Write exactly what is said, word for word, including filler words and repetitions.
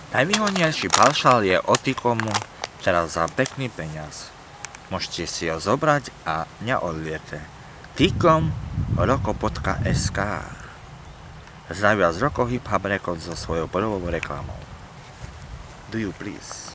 Najvýhodnejší paušál je od T-Comu teraz za pekný peniaz. Môžete si ho zobrať a neodliete. T-Com roko bodka es ká. Zdravia z Roko Hip Hop Records so svojou prvou reklamou. Do you please?